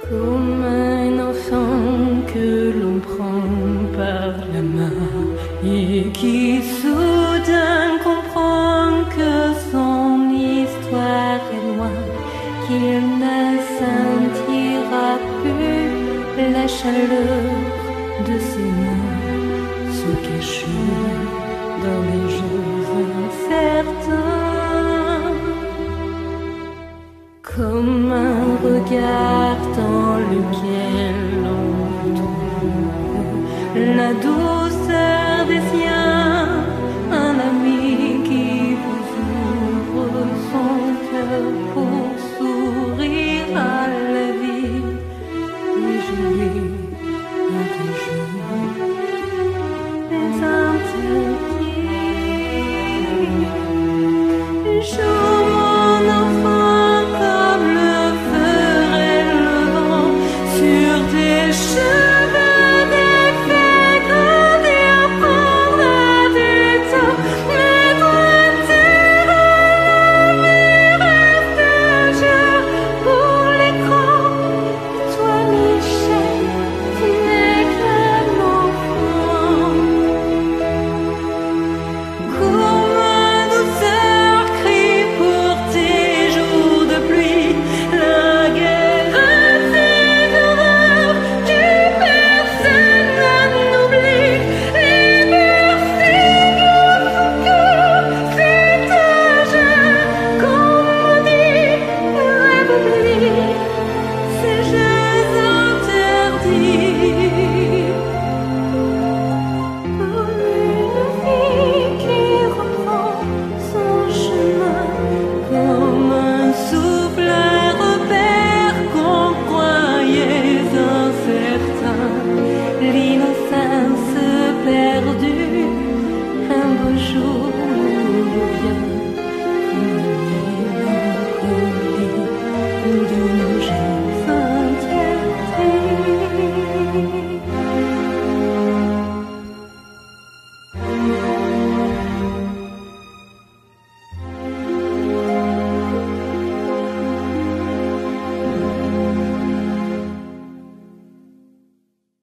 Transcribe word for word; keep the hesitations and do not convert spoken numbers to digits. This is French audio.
Comme un enfant que l'on prend par la main et qui soudain comprend que son histoire est loin, qu'il ne sentira plus la chaleur de ses mains se cacher dans les jeux incertains. Comme un regard dans lequel on trouve la douleur